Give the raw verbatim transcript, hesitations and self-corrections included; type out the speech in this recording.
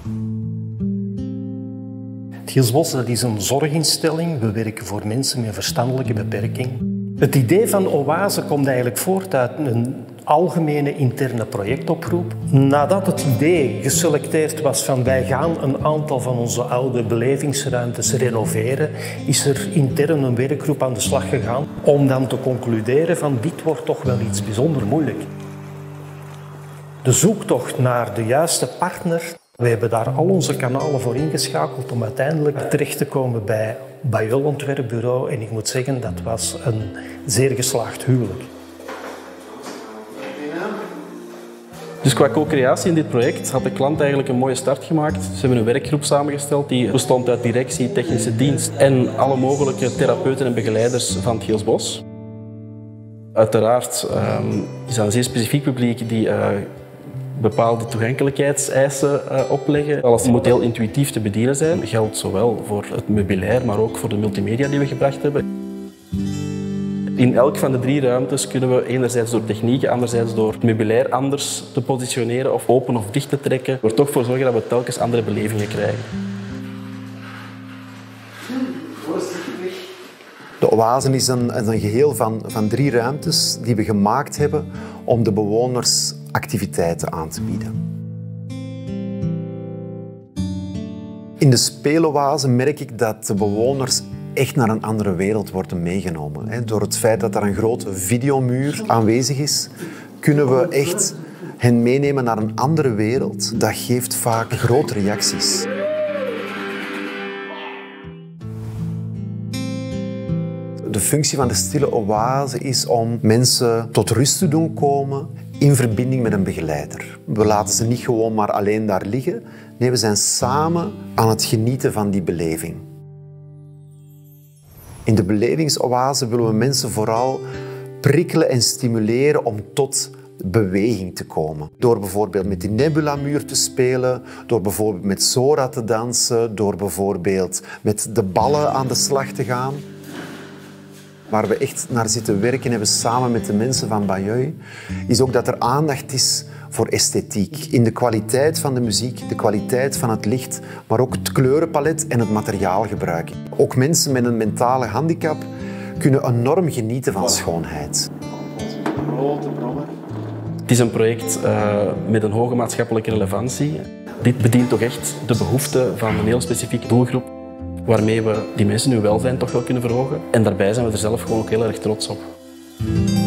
Het Gilles Bos, dat is een zorginstelling. We werken voor mensen met verstandelijke beperking. Het idee van Oase komt eigenlijk voort uit een algemene interne projectoproep. Nadat het idee geselecteerd was van wij gaan een aantal van onze oude belevingsruimtes renoveren, is er intern een werkgroep aan de slag gegaan om dan te concluderen van dit wordt toch wel iets bijzonder moeilijk. De zoektocht naar de juiste partner, we hebben daar al onze kanalen voor ingeschakeld om uiteindelijk terecht te komen bij Bayeul Ontwerpbureau en ik moet zeggen dat was een zeer geslaagd huwelijk. Dus qua co-creatie in dit project had de klant eigenlijk een mooie start gemaakt. Ze hebben een werkgroep samengesteld die bestond uit directie, technische dienst en alle mogelijke therapeuten en begeleiders van het Gilles Bos. Uiteraard um, is dat een zeer specifiek publiek die uh, bepaalde toegankelijkheidseisen uh, opleggen. Alles moet heel intuïtief te bedienen zijn. Dat geldt zowel voor het meubilair, maar ook voor de multimedia die we gebracht hebben. In elk van de drie ruimtes kunnen we enerzijds door technieken, anderzijds door het meubilair anders te positioneren of open of dicht te trekken, er toch voor zorgen dat we telkens andere belevingen krijgen. De Oase is een, een geheel van, van drie ruimtes die we gemaakt hebben om de bewoners activiteiten aan te bieden. In de speeloase merk ik dat de bewoners echt naar een andere wereld worden meegenomen. Door het feit dat er een grote videomuur aanwezig is, kunnen we echt hen meenemen naar een andere wereld. Dat geeft vaak grote reacties. De functie van de stille oase is om mensen tot rust te doen komen in verbinding met een begeleider. We laten ze niet gewoon maar alleen daar liggen. Nee, we zijn samen aan het genieten van die beleving. In de belevingsoase willen we mensen vooral prikkelen en stimuleren om tot beweging te komen. Door bijvoorbeeld met die nebulamuur te spelen, door bijvoorbeeld met Zora te dansen, door bijvoorbeeld met de ballen aan de slag te gaan. Waar we echt naar zitten werken hebben samen met de mensen van Bayeul, is ook dat er aandacht is voor esthetiek. In de kwaliteit van de muziek, de kwaliteit van het licht, maar ook het kleurenpalet en het materiaalgebruik. Ook mensen met een mentale handicap kunnen enorm genieten van schoonheid. Het is een project uh, met een hoge maatschappelijke relevantie. Dit bedient toch echt de behoeften van een heel specifieke doelgroep, waarmee we die mensen hun welzijn toch wel kunnen verhogen. En daarbij zijn we er zelf gewoon ook heel erg trots op.